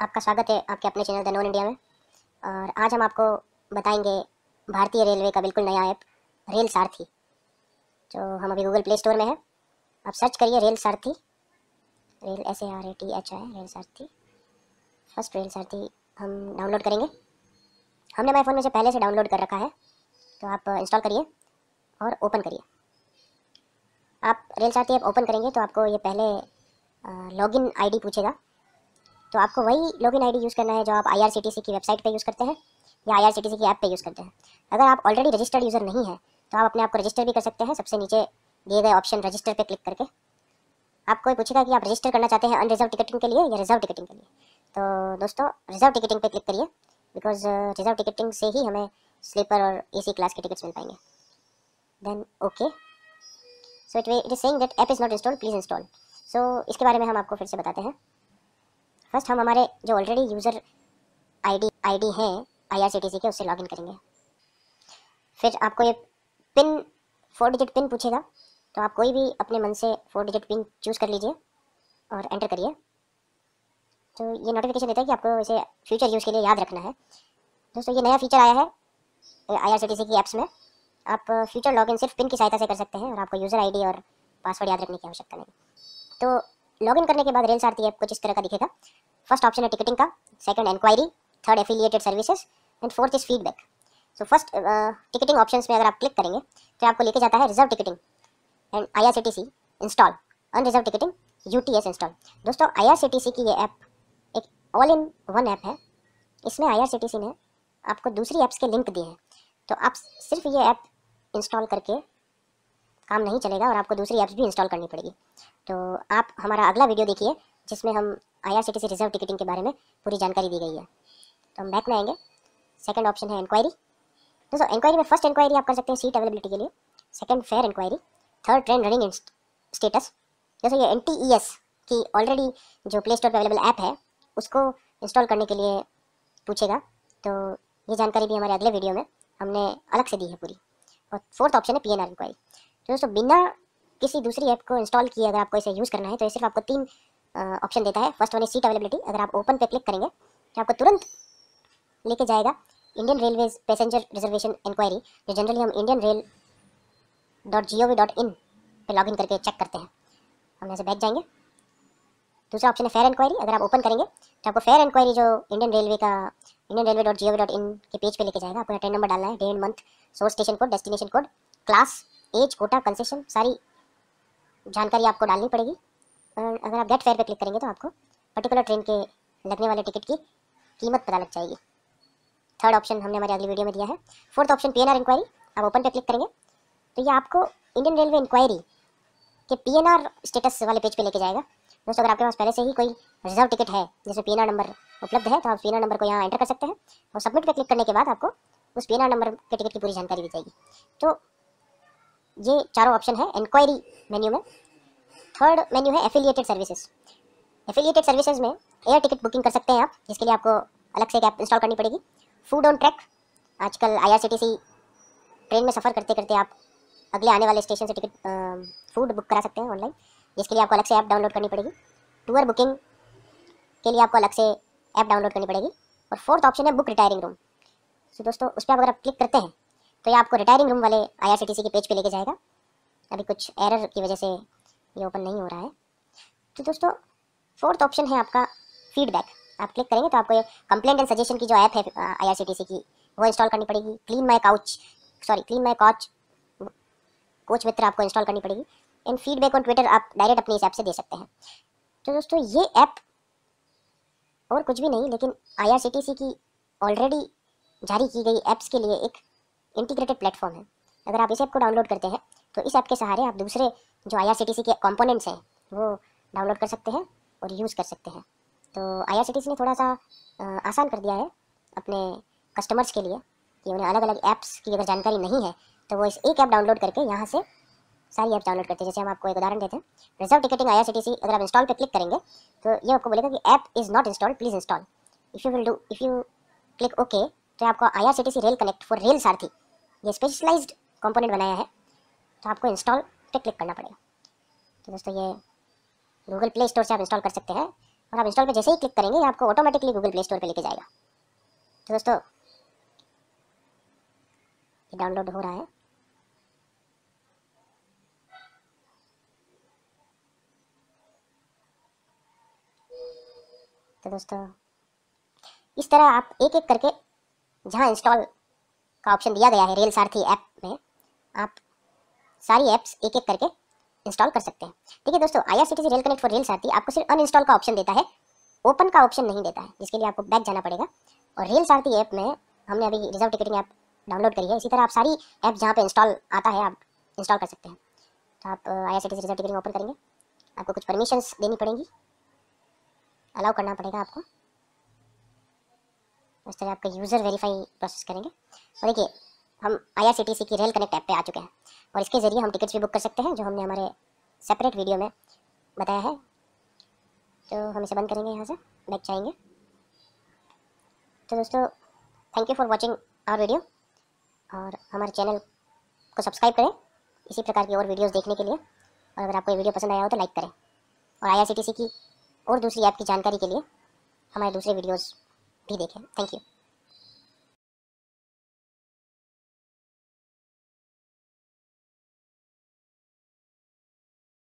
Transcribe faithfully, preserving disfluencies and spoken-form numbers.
आपका स्वागत है आपके अपने चैनल द नॉन इंडिया में। और आज हम आपको बताएंगे भारतीय रेलवे का बिल्कुल नया ऐप रेल सारथी, जो हम अभी गूगल प्ले स्टोर में है। आप सर्च करिए rail Saarthi, rail S A R A T H है rail Saarthi. First rail Saarthi हम डाउनलोड करेंगे। हमने हमारे फ़ोन में से पहले से डाउनलोड कर रखा है, तो आप इंस्टॉल करिए और ओपन करिए। आप रेल सारथी ऐप ओपन करेंगे तो आपको ये पहले लॉगिन आईडी पूछेगा। तो आपको वही लॉगिन आईडी यूज़ करना है जो आप आईआरसीटीसी की वेबसाइट पे यूज़ करते हैं या आईआरसीटीसी की ऐप पे यूज़ करते हैं। अगर आप ऑलरेडी रजिस्टर्ड यूज़र नहीं है तो आप अपने आप को रजिस्टर भी कर सकते हैं। सबसे नीचे दिए गए ऑप्शन रजिस्टर पे क्लिक करके आपको ये पूछेगा कि आप रजिस्टर करना चाहते हैं अनरिजर्व टिकटिंग के लिए या रिजर्व टिकटिंग के लिए। तो दोस्तों रिजर्व टिकटिंग पे क्लिक करिए, बिकॉज रिजर्व टिकटिंग से ही हमें स्लीपर और एसी क्लास के टिकट्स मिल पाएंगे। Then okay, so it it is saying that app is not installed, please install. So इसके बारे में हम आपको फिर से बताते हैं। फर्स्ट हम हमारे जो ऑलरेडी यूज़र आईडी आईडी है आईआरसीटीसी के, उससे लॉगिन करेंगे। फिर आपको ये पिन फोर डिजिट पिन पूछेगा, तो आप कोई भी अपने मन से फोर डिजिट पिन चूज़ कर लीजिए और एंटर करिए। तो ये नोटिफिकेशन देता है कि आपको इसे फ्यूचर यूज़ के लिए याद रखना है। दोस्तों ये नया फीचर आया है आईआरसीटीसी की ऐप्स में। आप फ्यूचर लॉगिन सिर्फ पिन की सहायता से कर सकते हैं और आपको यूज़र आईडी और पासवर्ड याद रखने की आवश्यकता नहीं। तो लॉगिन करने के बाद रेल सारथी ऐप कुछ इस तरह का दिखेगा। फर्स्ट ऑप्शन है टिकटिंग का, second enquiry, third affiliated services and fourth is feedback. So first ticketing options में अगर आप क्लिक करेंगे तो आपको लेके जाता है reserve ticketing and IRCTC install, unreserve ticketing UTS install. दोस्तों आईआरसीटीसी की ये ऐप एक ऑल इन वन ऐप है। इसमें आईआरसीटीसी ने आपको दूसरी ऐप्स के लिंक दिए हैं, तो आप सिर्फ ये ऐप इंस्टॉल करके काम नहीं चलेगा और आपको दूसरी ऐप्स भी इंस्टॉल करनी पड़ेगी। तो आप हमारा अगला वीडियो देखिए जिसमें हम आईआरसीटीसी रिजर्व टिकटिंग के बारे में पूरी जानकारी दी गई है। तो हम बैक में आएंगे। सेकंड ऑप्शन है इंक्वायरी। दोस्तों इंक्वायरी में फर्स्ट इंक्वायरी आप कर सकते हैं सीट अवेलेबिलिटी के लिए, second fare enquiry, third train running status. जैसे ये एनटीईएस की ऑलरेडी जो प्ले स्टोर पर अवेलेबल ऐप है उसको इंस्टॉल करने के लिए पूछेगा। तो ये जानकारी भी हमारे अगले वीडियो में हमने अलग से दी है पूरी। और फोर्थ ऑप्शन है पीएनआर इंक्वायरी। तो दोस्तों बिना किसी दूसरी ऐप को इंस्टॉल किए अगर आपको इसे यूज़ करना है तो ये सिर्फ आपको तीन ऑप्शन देता है। फर्स्ट वन है सीट अवेलेबिलिटी। अगर आप ओपन पे क्लिक करेंगे तो आपको तुरंत लेके जाएगा Indian railways passenger reservation enquiry, जो जनरली हम Indian rail dot G O V dot in पर लॉगिन करके चेक करते हैं। हम यहाँ से बैक जाएंगे। दूसरा ऑप्शन है फेयर इंक्वायरी। अगर आप ओपन करेंगे तो आपको फेयर इंक्वायरी जो इंडियन रेलवे का Indian railway dot G O V dot in के पेज पे लेके जाएगा। आपको ट्रेन नंबर डालना है, day and month, source station code, destination code, class, age, quota, concession, सारी जानकारी आपको डालनी पड़ेगी। और अगर आप गेट फेयर पे क्लिक करेंगे तो आपको पर्टिकुलर ट्रेन के लगने वाले टिकट की कीमत पता लग जाएगी। थर्ड ऑप्शन हमने हमारे अगली वीडियो में दिया है। Fourth option PNR enquiry. आप ओपन पे क्लिक करेंगे तो ये आपको इंडियन रेलवे इंक्वायरी के पीएनआर स्टेटस वाले पेज पे लेके जाएगा। दोस्तों अगर आपके पास पहले से ही कोई रिजर्व टिकट है जिसमें पीएनआर नंबर उपलब्ध है तो आप पीएनआर नंबर को यहाँ एंटर कर सकते हैं और सबमिट पे क्लिक करने के बाद आपको उस पीएनआर नंबर के टिकट की पूरी जानकारी दी जाएगी। तो ये चारों ऑप्शन है इंक्वायरी मेन्यू में। थर्ड मेन्यू है एफिलिएटेड सर्विसेज। एफिलिएटेड सर्विसेज में एयर टिकट बुकिंग कर सकते हैं आप, जिसके लिए आपको अलग से एक ऐप इंस्टॉल करनी पड़ेगी। फूड ऑन ट्रैक, आजकल आईआरसीटीसी ट्रेन में सफ़र करते करते आप अगले आने वाले स्टेशन से टिकट फूड बुक करा सकते हैं ऑनलाइन, जिसके लिए आपको अलग से ऐप डाउनलोड करनी पड़ेगी। टूर बुकिंग के लिए आपको अलग से ऐप डाउनलोड करनी पड़ेगी। और फोर्थ ऑप्शन है बुक रिटायरिंग रूम। सो दोस्तों उस पर अगर आप क्लिक करते हैं तो ये आपको रिटायरिंग रूम वाले आईआरसीटीसी के पेज पे लेके जाएगा। अभी कुछ एरर की वजह से ये ओपन नहीं हो रहा है। तो दोस्तों फोर्थ ऑप्शन है आपका फीडबैक। आप क्लिक करेंगे तो आपको ये कंप्लेंट एंड सजेशन की जो ऐप है आईआरसीटीसी की वो इंस्टॉल करनी पड़ेगी। Clean my couch sorry clean my coach coach Mitra आपको इंस्टॉल करनी पड़ेगी। एंड फीडबैक ऑन ट्विटर आप डायरेक्ट अपनी इस ऐप से दे सकते हैं। तो दोस्तों ये ऐप और कुछ भी नहीं लेकिन आईआरसीटीसी की ऑलरेडी जारी की गई ऐप्स के लिए एक इंटीग्रेटेड प्लेटफॉर्म है। अगर आप इस ऐप को डाउनलोड करते हैं तो इस ऐप के सहारे आप दूसरे जो आईआरसीटीसी के कंपोनेंट्स हैं वो डाउनलोड कर सकते हैं और यूज़ कर सकते हैं। तो आईआरसीटीसी ने थोड़ा सा आसान कर दिया है अपने कस्टमर्स के लिए कि उन्हें अलग अलग ऐप्स की अगर जानकारी नहीं है तो वो इस एक ऐप डाउनलोड करके यहाँ से सारी ऐप डाउनलोड करते हैं। जैसे हम आपको एक उदाहरण देते हैं, रिजर्व टिकटिंग आईआरसीटीसी। अगर आप इंस्टॉल पे क्लिक करेंगे तो ये आपको बोलेगा कि app is not installed, please install. If you will do if you click okay तो आपको IRCTC rail connect for rail Saarthi ये स्पेशलाइज्ड कंपोनेंट बनाया है, तो आपको इंस्टॉल पे क्लिक करना पड़ेगा। तो दोस्तों ये गूगल प्ले स्टोर से आप इंस्टॉल कर सकते हैं और आप इंस्टॉल पे जैसे ही क्लिक करेंगे ये आपको ऑटोमेटिकली गूगल प्ले स्टोर पे लेके जाएगा। तो दोस्तों ये डाउनलोड हो रहा है। तो दोस्तों इस तरह आप एक एक करके जहाँ इंस्टॉल का ऑप्शन दिया गया है रेल सारथी ऐप में, आप सारी ऐप्स एक एक करके इंस्टॉल कर सकते हैं। ठीक है दोस्तों, IRCTC rail connect for rail Saarthi आपको सिर्फ अनइंस्टॉल का ऑप्शन देता है, ओपन का ऑप्शन नहीं देता है, जिसके लिए आपको बैक जाना पड़ेगा। और रेल सारथी ऐप में हमने अभी रिजर्व टिकटिंग ऐप डाउनलोड करी है। इसी तरह आप सारी ऐप जहाँ पे इंस्टॉल आता है आप इंस्टॉल कर सकते हैं। तो आप आईआरसीटीसी रिजर्व टिकटिंग ओपन करेंगे, आपको कुछ परमिशंस देनी पड़ेंगी, अलाउ करना पड़ेगा आपको। इस तरह आपका यूज़र वेरीफाई प्रोसेस करेंगे। और देखिए हम आईआरसीटीसी की रेल कनेक्ट ऐप पे आ चुके हैं और इसके ज़रिए हम टिकट्स भी बुक कर सकते हैं, जो हमने हमारे सेपरेट वीडियो में बताया है। तो हम इसे बंद करेंगे, यहाँ से बैक जाएंगे। तो दोस्तों thank you for watching our video, और हमारे चैनल को सब्सक्राइब करें इसी प्रकार की और वीडियोस देखने के लिए। और अगर आपको ये वीडियो पसंद आया हो तो लाइक करें, और आईआरसीटीसी की और दूसरी ऐप की जानकारी के लिए हमारे दूसरे वीडियोस भी देखें। Thank you.